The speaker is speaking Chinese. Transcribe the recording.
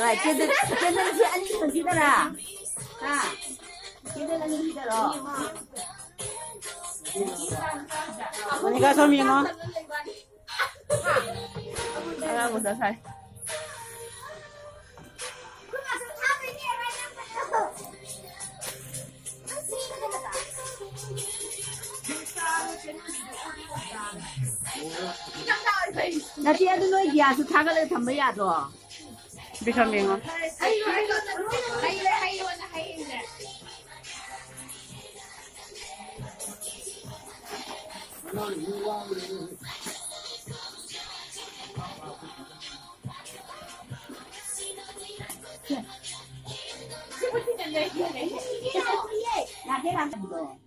对，接着去按手机的啦，啊，接着那个的了。 你该说明吗？哎，我在猜。 那今天的那一样是看个那他没呀子。 别说明啊。 还有。 哪天让不懂？